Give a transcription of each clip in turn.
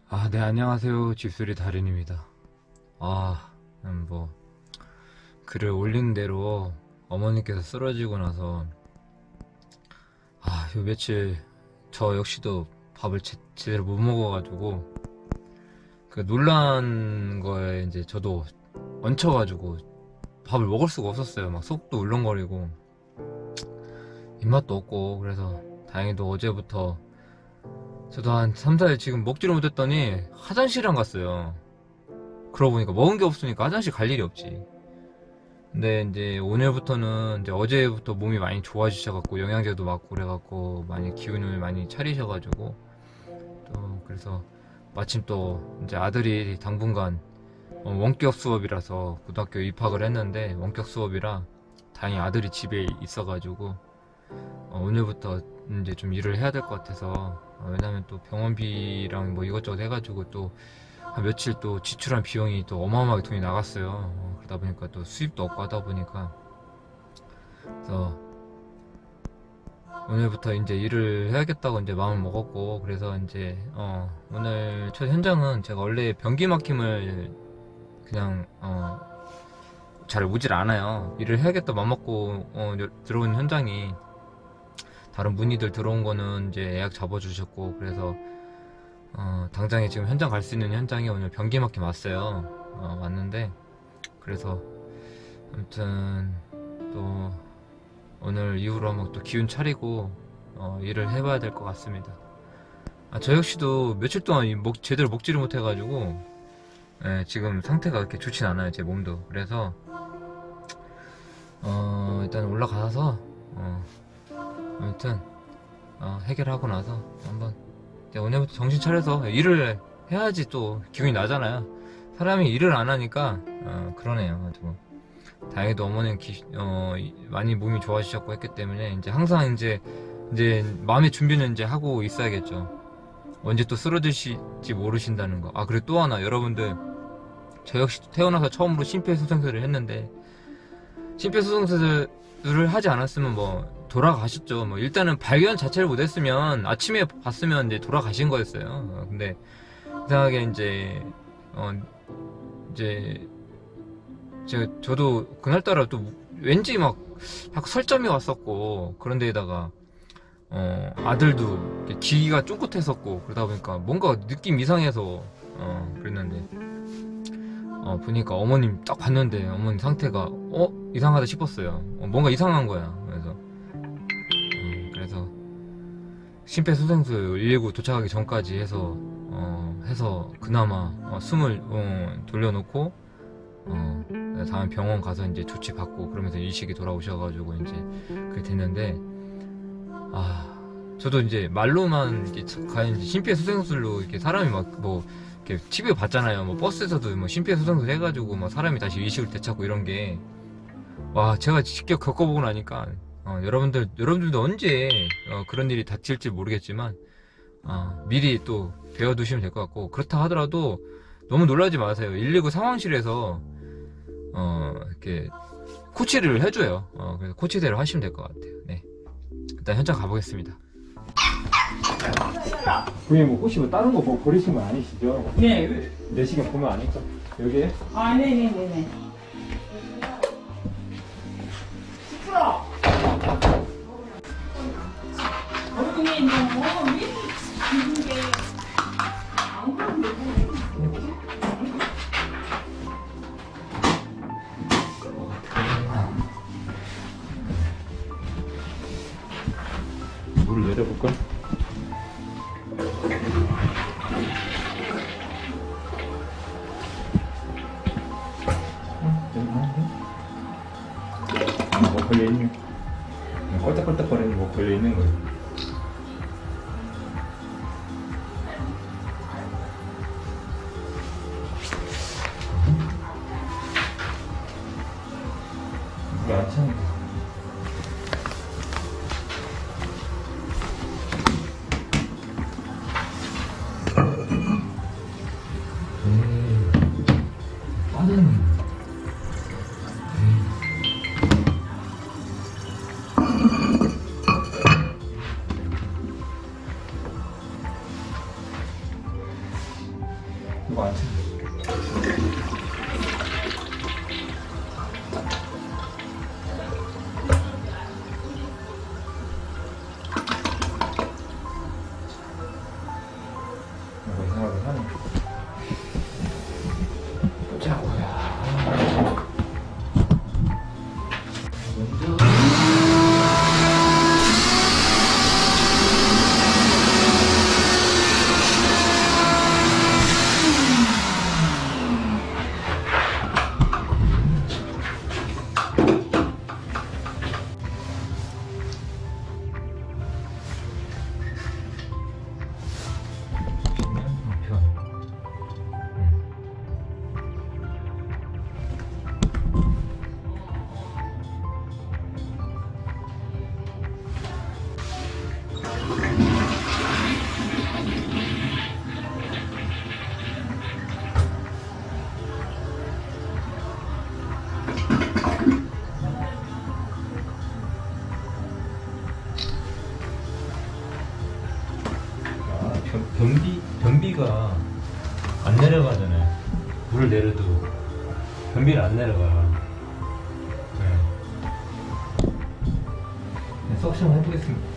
네, 안녕하세요. 집수리 달인입니다. 뭐, 글을 올린 대로 어머니께서 쓰러지고 나서, 요 며칠 저 역시도 밥을 제대로 못 먹어가지고, 그 놀란 거에 이제 저도 얹혀가지고 밥을 먹을 수가 없었어요. 막 속도 울렁거리고, 입맛도 없고, 그래서 다행히도 어제부터 저도 한 3, 4일 지금 먹지를 못했더니 화장실을 안 갔어요. 그러고 보니까 먹은 게 없으니까 화장실 갈 일이 없지. 근데 이제 오늘부터는 이제 어제부터 몸이 많이 좋아지셔갖고 영양제도 맞고 그래갖고 많이 기운을 많이 차리셔가지고 또 그래서 마침 또 이제 아들이 당분간 원격 수업이라서 고등학교 입학을 했는데 원격 수업이라 다행히 아들이 집에 있어가지고 오늘부터 이제 좀 일을 해야 될 것 같아서 왜냐면 또 병원비랑 뭐 이것저것 해가지고 또 한 며칠 또 지출한 비용이 또 어마어마하게 돈이 나갔어요. 그러다 보니까 또 수입도 없고 하다 보니까 그래서 오늘부터 이제 일을 해야겠다고 이제 마음을 먹었고 그래서 이제 오늘 첫 현장은 제가 원래 변기 막힘을 그냥 잘 오질 않아요. 일을 해야겠다 맘 먹고 들어온 현장이 다른 문의들 들어온 거는 이제 예약 잡아주셨고 그래서 당장에 지금 현장 갈 수 있는 현장이 오늘 변기 막힘 왔어요. 왔는데 그래서 아무튼 또 오늘 이후로 한번 또 기운 차리고 일을 해봐야 될 것 같습니다. 저 역시도 며칠 동안 제대로 먹지를 못해가지고 지금 상태가 그렇게 좋진 않아요. 제 몸도. 그래서 일단 올라가서 아무튼 해결하고 나서 한번 오늘부터 정신 차려서 일을 해야지 또 기운이 나잖아요. 사람이 일을 안 하니까 그러네요. 가지고 다행히도 어머니는 많이 몸이 좋아지셨고 했기 때문에 이제 항상 이제 마음의 준비는 이제 하고 있어야겠죠. 언제 또 쓰러지실지 모르신다는 거. 그리고 또 하나 여러분들, 저 역시 태어나서 처음으로 심폐소생술을 했는데 심폐소생술을 하지 않았으면 뭐 돌아가셨죠. 뭐 일단은 발견 자체를 못했으면 아침에 봤으면 이제 돌아가신 거였어요. 근데 이상하게 이제 저도 그날따라 또 왠지 막 설점이 왔었고 그런 데에다가 아들도 기기가 쫑긋했었고 그러다 보니까 뭔가 느낌 이상해서 그랬는데 보니까 어머님 딱 봤는데 어머님 상태가 이상하다 싶었어요. 뭔가 이상한 거야. 그래서 심폐소생술 119 도착하기 전까지 해서 그나마 숨을 돌려놓고 다음 병원 가서 이제 조치 받고 그러면서 일식이 돌아오셔가지고 이제 그게 됐는데 저도 이제 말로만 이렇게 심폐소생술로 이렇게 사람이 막 뭐 이렇게 TV에 봤잖아요. 뭐 버스에서도 뭐 심폐소생술 해가지고 막 사람이 다시 의식을 되찾고 이런 게 제가 직접 겪어보고 나니까 여러분들도 언제 그런 일이 닥칠지 모르겠지만 미리 또 배워두시면 될 것 같고 그렇다 하더라도 너무 놀라지 마세요. 119 상황실에서 이렇게 코치를 해줘요. 그래서 코치대로 하시면 될 것 같아요. 네, 일단 현장 가보겠습니다. 부모님 뭐 혹시 뭐 다른 거 뭐 버리신 거 아니시죠? 네. 내시경 보면 아니까 여기에? 네네네네. 시끄러. 얼굴이 너무 미는 게 안 그런데 물을 내려볼까? 뭐 걸려있네. 껄떡껄떡거리는 뭐 걸려있는 거예요. 이게 안 차는데. 빠졌네. 이거 안 치는데. 이거 이상하게 하네. 보자고요. 먼저. 변비가 안 내려가잖아요. 물을 내려도 변비는 안 내려가요. 네. 석션 해보겠습니다.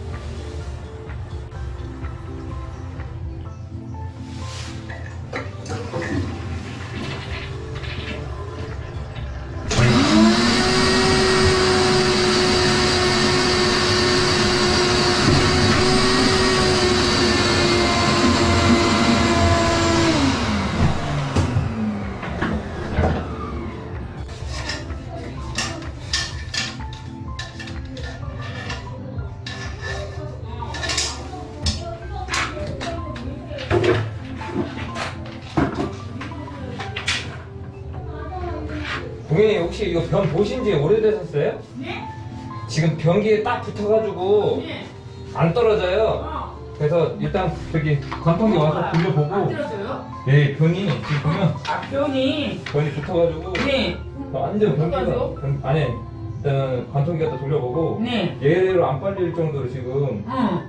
고객님 혹시 이거 변 보신 지 오래되셨어요? 네? 지금 변기에 딱 붙어가지고 네. 안 떨어져요. 그래서 일단 저기 관통기 와서 돌려보고. 안 들어져요? 예, 변이 지금 보면 아, 변이. 변이 붙어가지고 네. 완전 변기가 어떡하죠? 안에 일단 관통기 갖다 돌려보고 네. 얘로 안 빨릴 정도로 지금 응.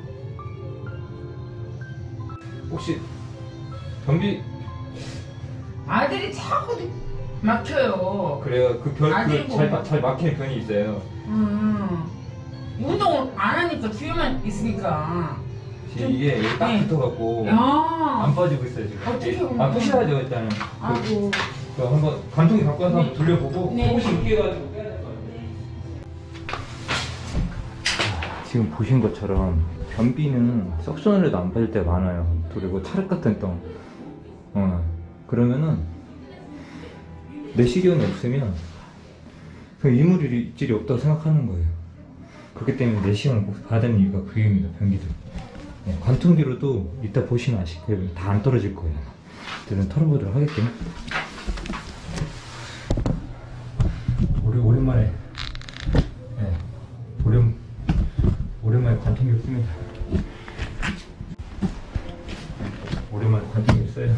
혹시 변비 아들이 자꾸 막혀요. 그래요? 아들이 잘 막히는 변이 있어요. 운동을 안 하니까 뒤에만 있으니까. 이게 여기 딱 네. 붙어갖고 야. 안 빠지고 있어요 지금. 어떻게 보면. 아 푸셔야죠 일단은. 아이고. 그 한번 관통기 갖고 와서 네. 한번 돌려보고 네. 조금씩 늦게 해가지고 빼야 될 것 같아요. 지금 보신 것처럼 변비는 석션을 해도 안 빠질 때가 많아요. 그리고 찰흙 같은 똥. 그러면은 내시경이 없으면 그 이물질이 없다고 생각하는 거예요. 그렇기 때문에 내시경을 꼭 봐야 되는 이유가 그 이유입니다. 변기들. 네, 관통기로도 이따 보시면 아시겠지만 다 안 떨어질 거예요. 저는 털어보도록 하겠습니다. 오랜만에 네, 오랜만에 관통기를 씁니다. 오랜만에 관통기를 써요.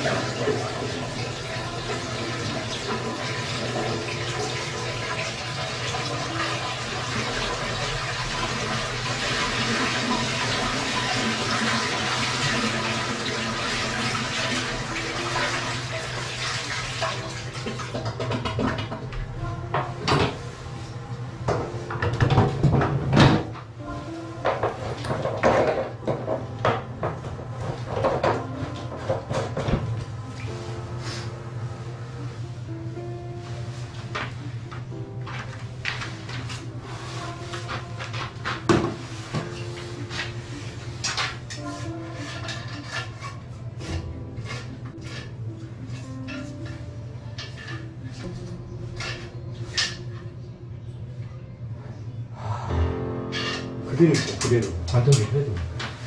그대로 있어, 그대로. 관통기를 해도.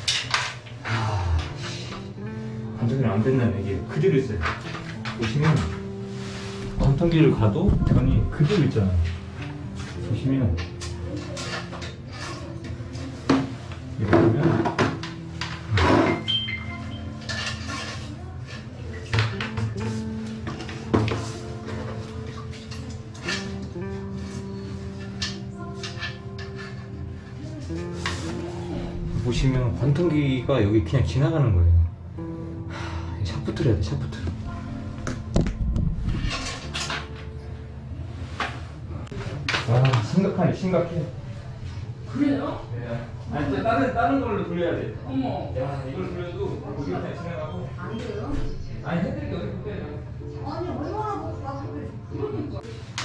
관통기는 안 된다면 이게 그대로 있어요. 보시면, 관통기를 가도 변이 그대로 있잖아요. 보시면, 이거 보면, 보시면 관통기가 여기 그냥 지나가는 거예요. 샤프트를 해야 돼, 샤프트. 아, 심각하네, 심각해. 그래요? 네. 아니, 이제 다른 걸로 돌려야 돼. 어머. 야, 이걸 돌려도 여기 그냥 지나가고. 안 돼요? 아니, 해드릴게, 어떻게 해요? 아니 얼마나 못 봐서 그래. 그러니까.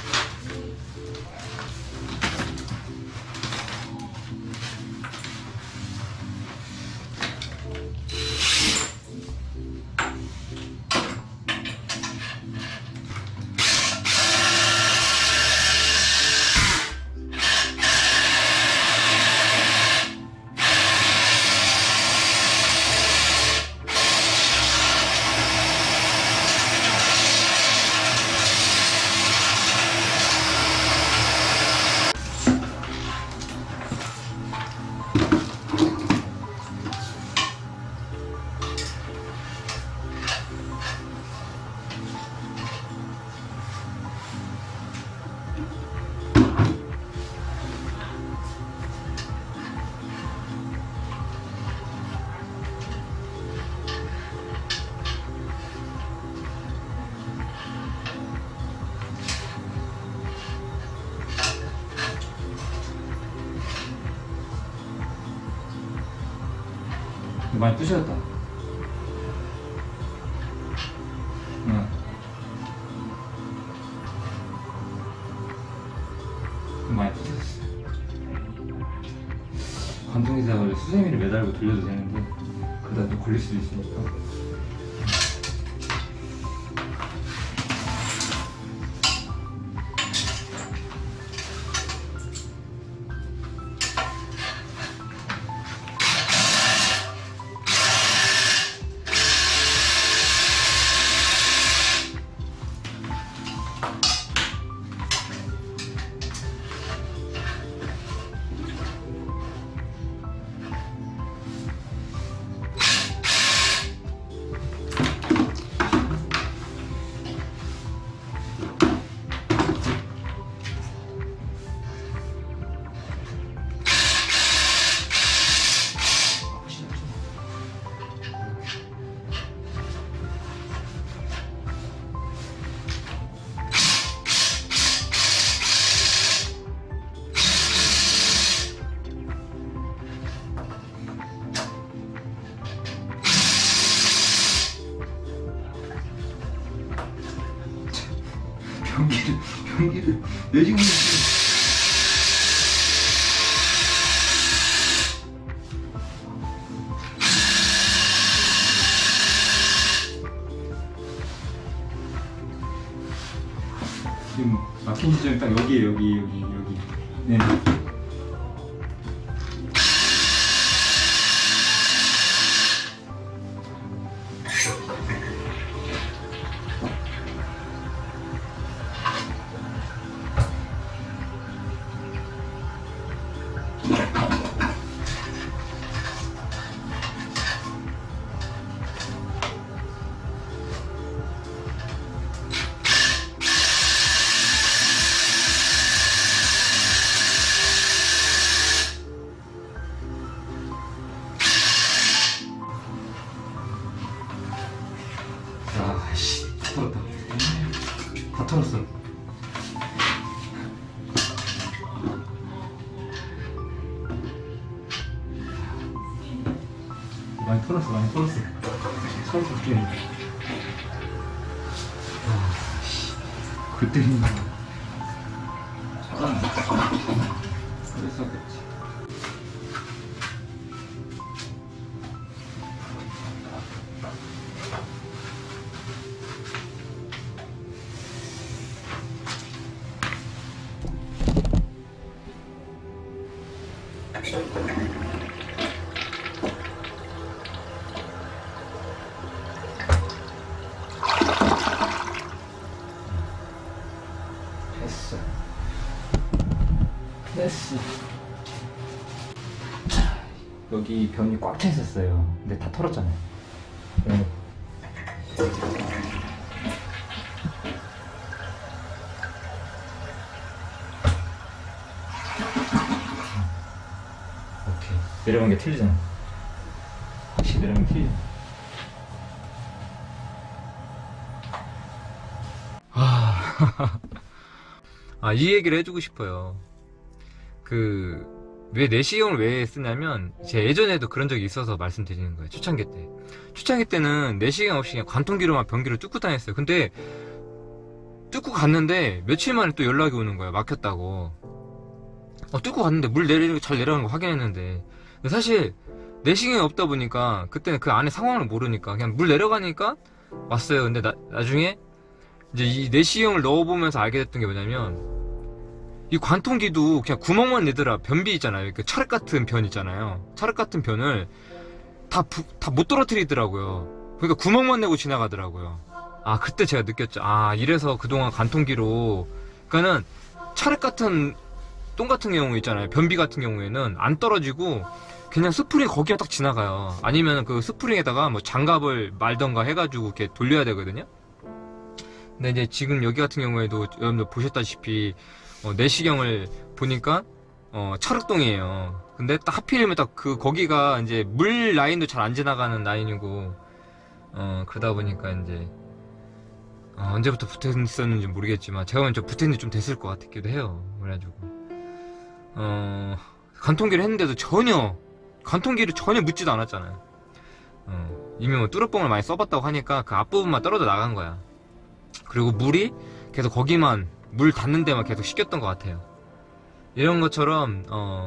많이 부셨다. 응. 많이 부셨어. 관통기사가 원래 수세미를 매달고 돌려도 되는데 그러다 또 걸릴 수도 있으니까. 변기를 왜 지금 지금 막힌 지점이 딱 여기에 여기. 네. 털었어. 많이 털었어. 털었어, 게임. 그때 힘나. 그랬었겠지. 됐어. 여기 변이 꽉 차 있었어요. 근데 다 털었잖아요. 네. 오케이. 내려간 게 틀리잖아. 혹시 내려간 게 틀리잖아. 이 얘기를 해주고 싶어요. 왜 내시경을 왜 쓰냐면, 제가 예전에도 그런 적이 있어서 말씀드리는 거예요. 초창기 때. 초창기 때는 내시경 없이 그냥 관통기로만 변기를 뚫고 다녔어요. 근데, 뚫고 갔는데, 며칠 만에 또 연락이 오는 거예요. 막혔다고. 뚫고 갔는데, 잘 내려가는 거 확인했는데. 근데 사실, 내시경이 없다 보니까, 그때는 그 안에 상황을 모르니까, 그냥 물 내려가니까 왔어요. 근데 나중에, 이제 이 내시경을 넣어보면서 알게 됐던 게 뭐냐면, 이 관통기도 그냥 구멍만 내더라. 변비 있잖아요. 그 철액 같은 변 있잖아요. 철액 같은 변을 다 못 떨어뜨리더라고요. 그러니까 구멍만 내고 지나가더라고요. 그때 제가 느꼈죠. 이래서 그동안 관통기로, 그러니까는 철액 같은 똥 같은 경우 있잖아요. 변비 같은 경우에는 안 떨어지고 그냥 스프링 거기가 딱 지나가요. 아니면 그 스프링에다가 뭐 장갑을 말던가 해가지고 이렇게 돌려야 되거든요. 근데 이제 지금 여기 같은 경우에도 여러분들 보셨다시피 내시경을 보니까 철흙동이에요. 근데 딱 하필이면 딱 거기가 이제 물 라인도 잘 안 지나가는 라인이고, 그러다 보니까 이제 언제부터 붙어 있었는지 모르겠지만 제가 먼저 붙어 있는 지 좀 됐을 것 같기도 해요. 그래가지고 관통기를 했는데도 관통기를 전혀 묻지도 않았잖아요. 이미 뭐 뚜러뻥을 많이 써봤다고 하니까 그 앞부분만 떨어져 나간 거야. 그리고 물이 계속 거기만, 물 닿는 데만 계속 씻겼던 것 같아요. 이런 것처럼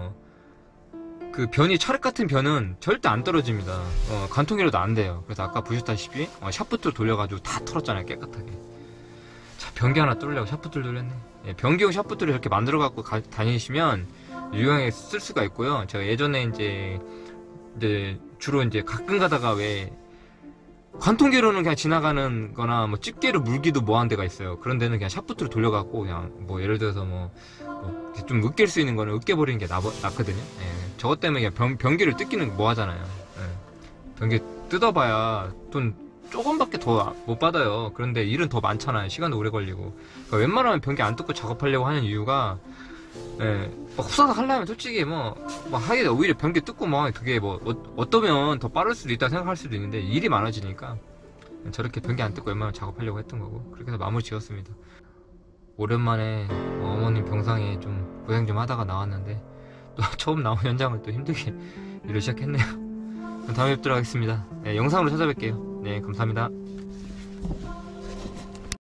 그 변이, 철액 같은 변은 절대 안 떨어집니다. 관통기로도 안 돼요. 그래서 아까 보셨다시피 샤프트를 돌려가지고 다 털었잖아요. 깨끗하게. 자, 변기 하나 뚫으려고 샤프트를 돌렸네. 변기용 샤프트를 이렇게 만들어 갖고 다니시면 유용하게 쓸 수가 있고요. 제가 예전에 이제 주로 이제 가끔 가다가 왜 관통기로는 그냥 지나가는 거나 뭐 집게로 물기도 뭐한 데가 있어요. 그런 데는 그냥 샤프트로 돌려갖고 그냥 뭐 예를 들어서 좀 으깰 수 있는 거는 으깨버리는 게 낫거든요. 저것 때문에 그냥 변기를 뜯기는 뭐 하잖아요. 변기 뜯어봐야 돈 조금밖에 더 못 받아요. 그런데 일은 더 많잖아요. 시간도 오래 걸리고. 그러니까 웬만하면 변기 안 뜯고 작업하려고 하는 이유가, 흡사삭 하려면 솔직히 하게 오히려 변기 뜯고 그게 어떠면 더 빠를 수도 있다 생각할 수도 있는데 일이 많아지니까 저렇게 변기 안 뜯고 웬만하면 작업하려고 했던 거고, 그렇게 해서 마무리 지었습니다. 오랜만에 어머님 병상에 좀 고생 좀 하다가 나왔는데 또 처음 나온 현장을 또 힘들게 일을 시작했네요. 다음에 뵙도록 하겠습니다. 영상으로 찾아뵐게요. 네, 감사합니다.